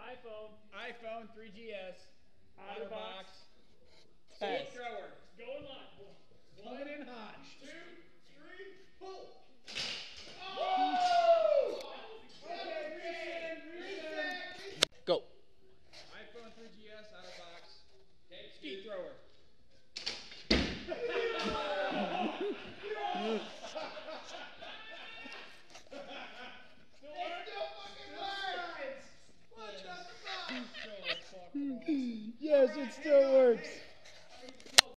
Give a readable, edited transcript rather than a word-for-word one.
iPhone 3GS. Otter Box Test. Skate thrower. Going live. Coming in hot. 2, 3, pull. Go. iPhone 3GS, Otter Box. Skate thrower. Yes, it still works.